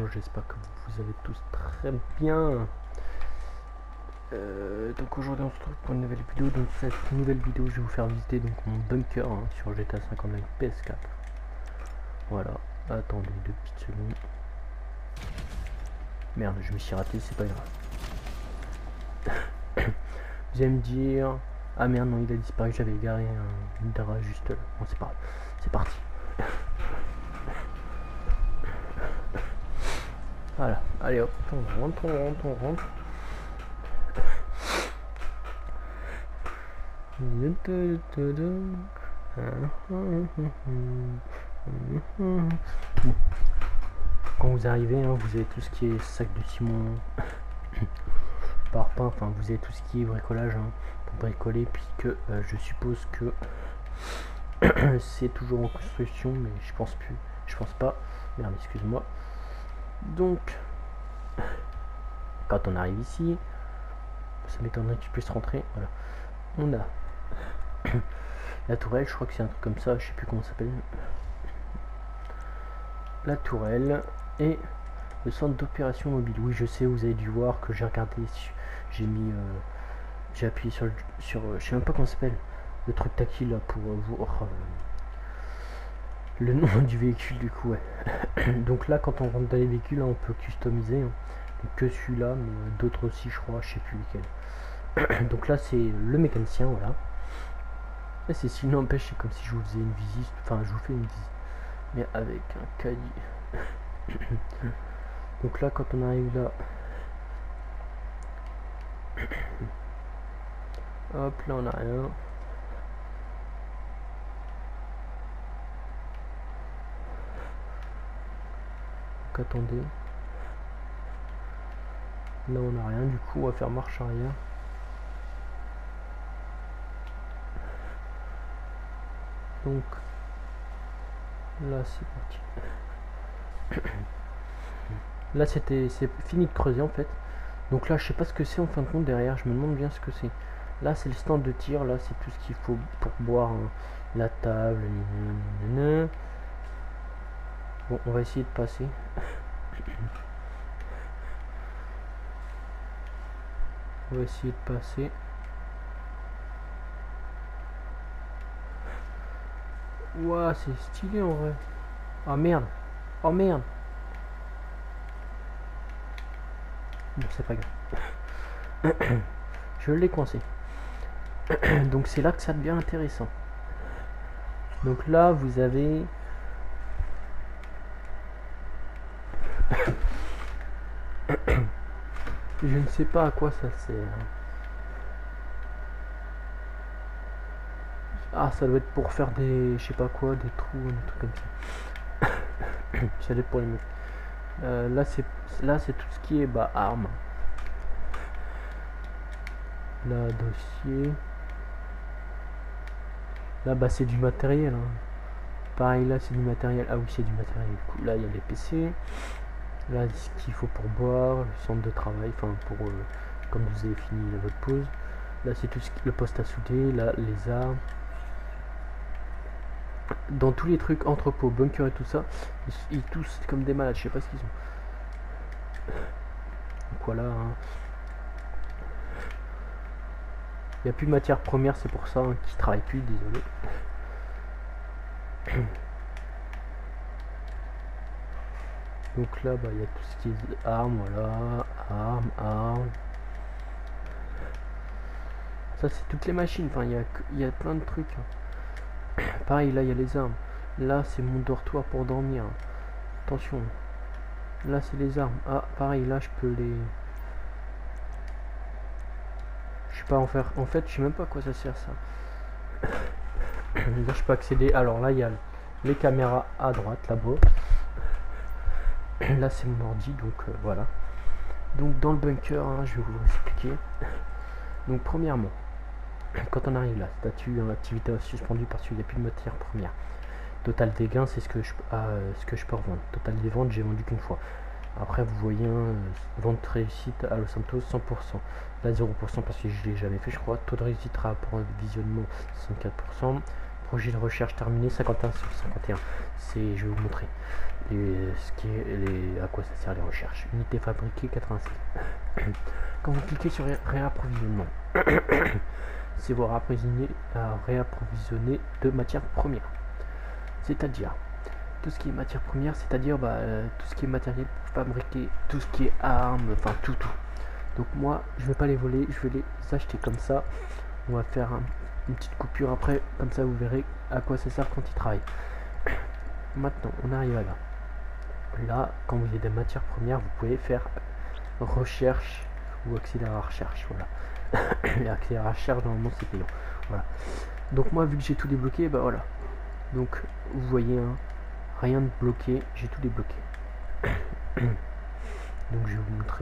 j'espère que vous allez tous très bien. Donc aujourd'hui on se retrouve pour une nouvelle vidéo. Dans cette nouvelle vidéo je vais vous faire visiter donc mon bunker sur GTA 5 en PS4. Voilà, attendez 2 petites secondes. Merde, je me suis raté, c'est pas grave. Vous allez me dire, ah merde non il a disparu, j'avais garé un drap juste là. Bon c'est pas grave, c'est parti. Voilà, allez hop, on rentre. Quand vous arrivez, hein, vous avez tout ce qui est sac de ciment, parpaing, enfin vous avez tout ce qui est bricolage hein, pour bricoler, puisque je suppose que c'est toujours en construction, mais je pense pas. Merde, excuse-moi. Donc, quand on arrive ici, ça m'étonnerait que tu puisses rentrer. Voilà, on a la tourelle, je crois que c'est un truc comme ça, je sais plus comment ça s'appelle. La tourelle et le centre d'opération mobile. Oui, je sais, vous avez dû voir que j'ai regardé, j'ai mis, j'ai appuyé sur, je sais même pas comment ça s'appelle, le truc tactile là pour voir le nom du véhicule du coup. Ouais. Donc là, quand on rentre dans les véhicules, là, on peut customiser. Hein. Donc que celui-là, mais d'autres aussi, je crois, je sais plus lesquels. Donc là, c'est le mécanicien, voilà. Et c'est s'il n'empêche, c'est comme si je vous faisais une visite, enfin, je vous fais une visite, mais avec un caddie. Donc là, quand on arrive là, hop, là on a rien. Donc attendez. Là on a rien, du coup on va faire marche arrière. Donc là c'est parti. Là c'est fini de creuser en fait. Donc là je sais pas ce que c'est en fin de compte derrière, je me demande bien ce que c'est. Là c'est le stand de tir, là c'est tout ce qu'il faut pour boire hein. La table, bon on va essayer de passer. On va essayer de passer. Ouah, c'est stylé en vrai. Oh merde. Oh merde. Bon, c'est pas grave. Je l'ai coincé. Donc c'est là que ça devient intéressant. Donc là, vous avez... Je ne sais pas à quoi ça sert. Ah, ça doit être pour faire des... je sais pas quoi, des trous, des trucs comme ça. Ça doit être pour les mecs. Là, c'est tout ce qui est bah, armes. Là, dossier. Là, bah, c'est du matériel. Hein. Pareil, là, c'est du matériel. Ah oui, c'est du matériel. Du coup, là, il y a les PC. Là, ce qu'il faut pour boire, le centre de travail, enfin, pour comme vous avez fini votre pause. Là, c'est tout ce qui, le poste à souder. Là, les armes. Dans tous les trucs, entrepôt, bunker et tout ça, ils tous comme des malades. Je sais pas ce qu'ils ont. Donc voilà. Hein. Il n'y a plus de matière première, c'est pour ça hein, qu'ils travaillent plus, désolé. Donc là, bah, il y a tout ce qui est armes, voilà, armes. Ça, c'est toutes les machines, enfin, il y a plein de trucs. Hein. Pareil, là, il y a les armes. Là, c'est mon dortoir pour dormir. Attention. Là, c'est les armes. Ah, pareil, là, je peux les... Je sais pas en faire. En fait, je sais même pas à quoi ça sert, ça. Là, je peux accéder. Alors là, il y a les caméras à droite, là-bas. Là, c'est mon ordi, donc voilà. Donc, dans le bunker, hein, je vais vous expliquer. Donc, premièrement, quand on arrive là, statut en activité suspendue parce qu'il n'y a plus de matière première. Total des gains, c'est ce que je peux revendre. Total des ventes, j'ai vendu qu'une fois. Après, vous voyez, vente réussite à Los Santos 100%. Là, 0% parce que je l'ai jamais fait, je crois. Taux de réussite rapport visionnement 64%. Projet de recherche terminé, 51 sur 51. C'est, je vais vous montrer à quoi ça sert les recherches. Unité fabriquée 86. Quand vous cliquez sur réapprovisionnement, c'est vous réapprovisionner de matières premières. C'est-à-dire tout ce qui est matière première, c'est-à-dire tout ce qui est matériel pour fabriquer, tout ce qui est armes, enfin tout. Donc moi, je vais pas les voler, je vais les acheter comme ça. On va faire une petite coupure après, comme ça vous verrez à quoi ça sert quand ils travaillent. Maintenant, on arrive à là. Là, quand vous avez des matières premières, vous pouvez faire recherche ou accélérer la recherche. Voilà. Et accélérer la recherche, normalement, c'est payant. Voilà. Donc moi, vu que j'ai tout débloqué, bah voilà. Donc, vous voyez, hein, rien de bloqué, j'ai tout débloqué. Donc, je vais vous montrer.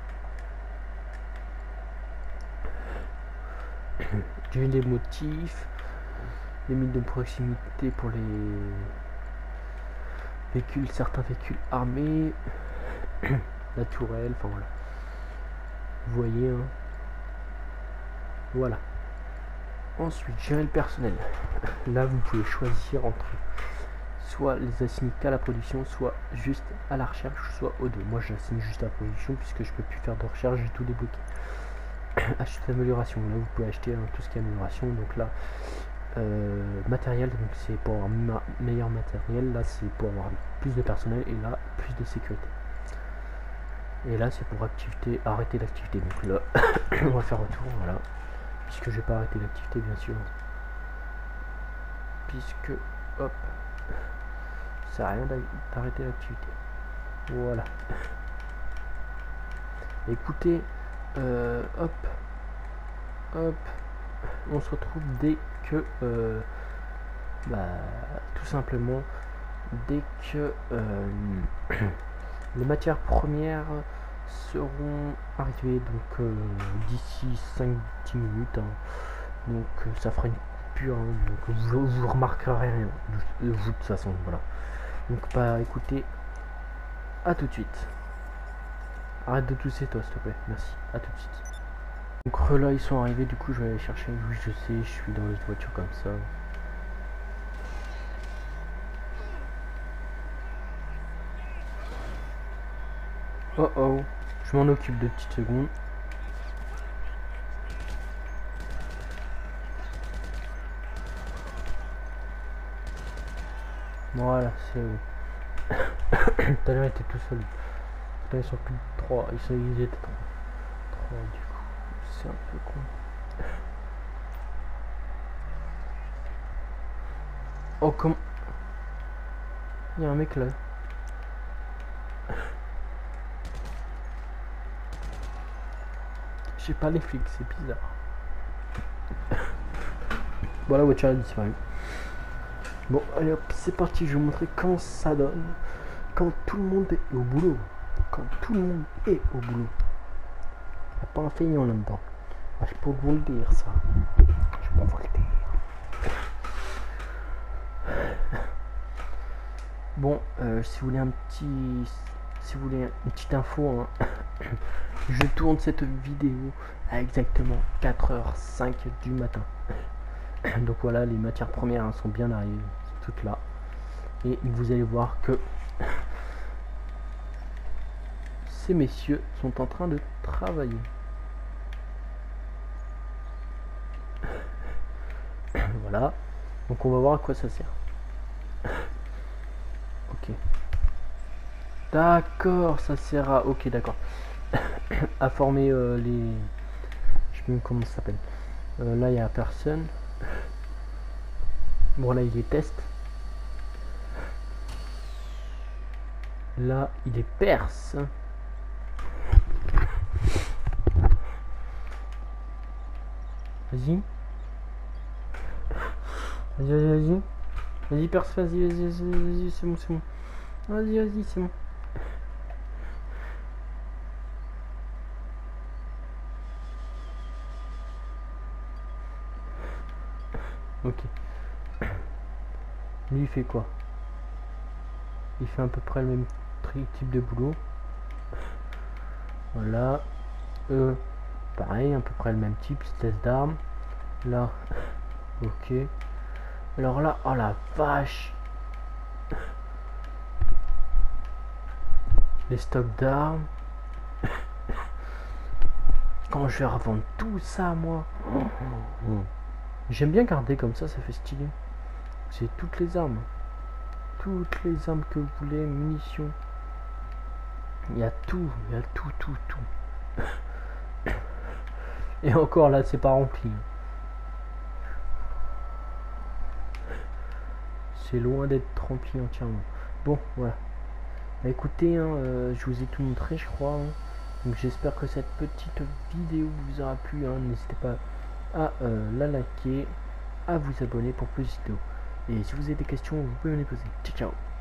J'ai des motifs, des limites de proximité pour les véhicules, certains véhicules armés, la tourelle, enfin voilà. Vous voyez, hein. Voilà. Ensuite, gérer le personnel. Là, vous pouvez choisir entre soit les assigner qu'à la production, soit juste à la recherche, soit aux deux. Moi, j'assigne juste à la production puisque je peux plus faire de recherche, j'ai tout débloqué. Acheter amélioration. Là, vous pouvez acheter tout ce qui est amélioration. Donc là, matériel, donc c'est pour avoir meilleur matériel. Là, c'est pour avoir plus de personnel et là, plus de sécurité. Et là, c'est pour arrêter l'activité. Donc là, on va faire retour, voilà. Puisque je vais pas arrêter l'activité, bien sûr. Puisque, hop, ça sert à rien d'arrêter l'activité. Voilà. Écoutez, hop, on se retrouve dès que, tout simplement, dès que les matières premières seront arrivées, donc d'ici 5-10 minutes, hein. Donc ça fera une coupure, hein, donc vous remarquerez rien de toute façon, voilà. Donc écoutez, à tout de suite. Arrête de tousser toi s'il te plaît, merci, à tout de suite. Donc là ils sont arrivés, du coup je vais aller chercher, oui je sais, je suis dans une voiture comme ça. Oh oh, je m'en occupe de petites secondes. Voilà, c'est bon. Tout à l'heure il était tout seul. Là ils sont plus de 3, ils étaient 3 du coup, c'est un peu con. Oh comment... Il y a un mec là. Je sais pas les flics, c'est bizarre. Bon la voiture a disparu. Bon allez hop, c'est parti, je vais vous montrer comment ça donne quand tout le monde est au boulot. Quand tout le monde est au boulot. Il n'y a pas un feignant là-dedans. Ah, je peux vous le dire ça. Je peux vous le dire. Bon, si vous voulez une petite info, hein, je tourne cette vidéo à exactement 4h05 du matin. Donc voilà, les matières premières, hein, sont bien arrivées, toutes là. Et vous allez voir que ces messieurs sont en train de travailler. Voilà. Donc on va voir à quoi ça sert. Ok. D'accord, ça sert à... Ok, d'accord. À former les... Je sais plus comment ça s'appelle. Là, il n'y a personne. Bon, là, il les teste. Là, il est perse. Vas-y. Vas-y. Vas-y, perce, vas-y, c'est bon, c'est bon. Vas-y, c'est bon. Ok. Lui, il fait quoi? Il fait à peu près le même type de boulot. Voilà. Pareil, à peu près le même type, test d'armes. Là, ok. Alors là, oh la vache. Les stocks d'armes. Quand je vais revendre tout ça, moi. J'aime bien garder comme ça fait stylé. C'est toutes les armes. Toutes les armes que vous voulez, munitions. Il y a tout, tout. Et encore là, c'est pas rempli. C'est loin d'être rempli entièrement. Bon, voilà. Bah, écoutez, hein, je vous ai tout montré, je crois. Hein. Donc j'espère que cette petite vidéo vous aura plu. Hein. N'hésitez pas à la liker, à vous abonner pour plus de vidéos. Et si vous avez des questions, vous pouvez me les poser. Ciao, ciao.